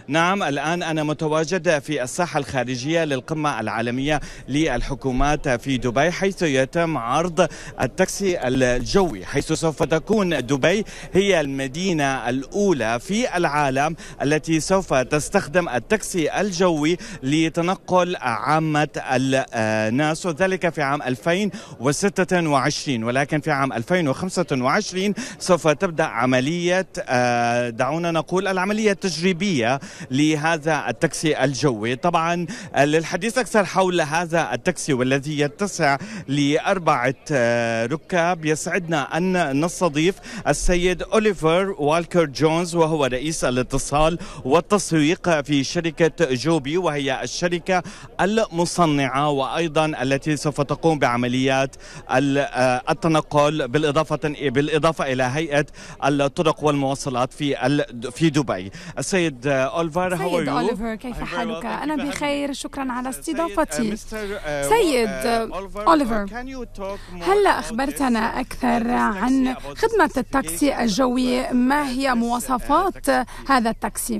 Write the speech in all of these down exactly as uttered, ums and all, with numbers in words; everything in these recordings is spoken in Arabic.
نعم، الآن أنا متواجد في الساحة الخارجية للقمة العالمية للحكومات في دبي، حيث يتم عرض التاكسي الجوي، حيث سوف تكون دبي هي المدينة الأولى في العالم التي سوف تستخدم التاكسي الجوي لتنقل عامة الناس، وذلك في عام ألفين وستة وعشرين. ولكن في عام ألفين وخمسة وعشرين سوف تبدأ عملية دعونا نقول العملية التجريبية لهذا التاكسي الجوي. طبعا للحديث أكثر حول هذا التاكسي والذي يتسع لأربعة ركاب، يسعدنا أن نستضيف السيد أوليفر والكر جونز، وهو رئيس الاتصال والتسويق في شركة جوبي، وهي الشركة المصنعة وأيضا التي سوف تقوم بعمليات التنقل بالإضافة بالإضافة إلى هيئة الطرق والمواصلات في في دبي. السيد أوليفر، سيد أوليفر، كيف حالك؟ أنا بخير، شكرا على استضافتي. سيد أوليفر، هل أخبرتنا أكثر عن خدمة التاكسي الجوي؟ ما هي مواصفات هذا التاكسي؟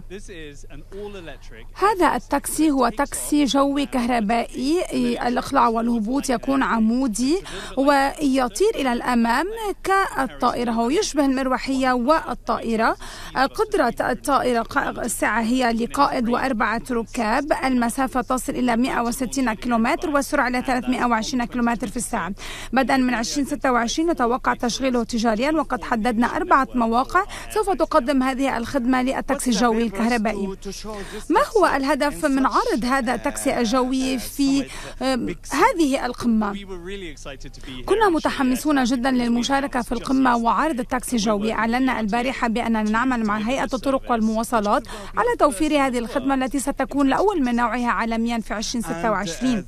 هذا التاكسي هو تاكسي جوي كهربائي، الإقلاع والهبوط يكون عمودي ويطير إلى الأمام كالطائرة، هو يشبه المروحية والطائرة. قدرة الطائرة السعة هي لقائد وأربعة ركاب، المسافة تصل إلى مئة وستين كيلومتر والسرعة إلى ثلاثمئة وعشرين كيلومتر في الساعة. بدءا من ألفين وستة وعشرين نتوقع تشغيله تجاريا، وقد حددنا أربعة مواقع سوف تقدم هذه الخدمة للتاكسي الجوي الكهربائي. ما هو الهدف من عرض هذا التاكسي الجوي في هذه القمة؟ كنا متحمسون جدا للمشاركة في القمة وعرض التاكسي الجوي. أعلنا البارحة بأننا نعمل مع هيئة الطرق والمواصلات على توفير هذه الخدمة التي ستكون الأول من نوعها عالميا في ألفين وستة وعشرين.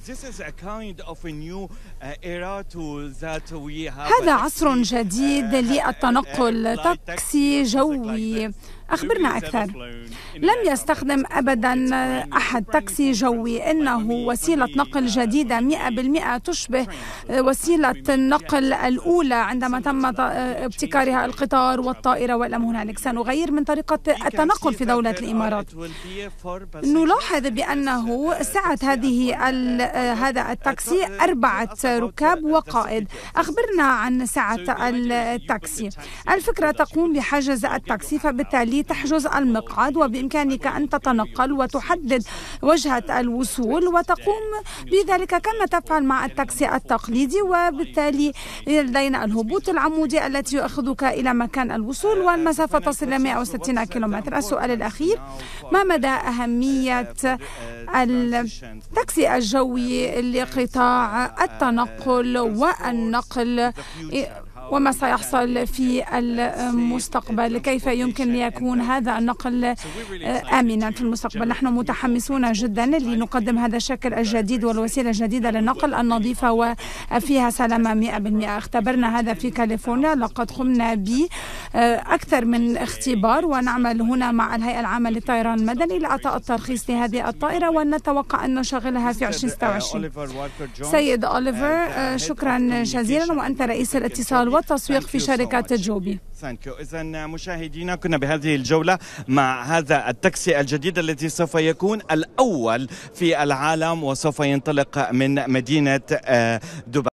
هذا عصر جديد للتنقل، تاكسي جوي. أخبرنا أكثر. لم يستخدم أبدا أحد تاكسي جوي، إنه وسيلة نقل جديدة مئة بالمئة تشبه وسيلة النقل الأولى عندما تم ابتكارها القطار والطائرة والى هنالك. سنغير من طريقة التنقل في دولة الإمارات. نلاحظ بأنه سعة هذه هذا التاكسي أربعة ركاب وقائد. أخبرنا عن سعة التاكسي. الفكرة تقوم بحجز التاكسي، فبالتالي تحجز المقعد وبإمكانك أن تتنقل وتحدد وجهة الوصول وتقوم بذلك كما تفعل مع التاكسي التقليدي. وبالتالي لدينا الهبوط العمودي التي يأخذك إلى مكان الوصول، والمسافة تصل إلى مئة وستين كيلومتر. السؤال الأخير: ما مدى أهمية التاكسي الجوي لقطاع التنقل والنقل، وما سيحصل في المستقبل؟ كيف يمكن ليكون هذا النقل آمنا في المستقبل؟ نحن متحمسون جدا لنقدم هذا الشكل الجديد والوسيلة الجديدة للنقل النظيفة وفيها سلامة مئة بالمئة. اختبرنا هذا في كاليفورنيا، لقد قمنا بأكثر من اختبار، ونعمل هنا مع الهيئة العامة للطيران المدني لإعطاء الترخيص لهذه الطائرة، ونتوقع أن نشغلها في ألفين وستة وعشرين. سيد أوليفر، شكرا جزيلا، وأنت رئيس الاتصال والتسويق في شركة جوبي. إذن مشاهدينا، كنا بهذه الجولة مع هذا التاكسي الجديد الذي سوف يكون الأول في العالم، وسوف ينطلق من مدينة دبي.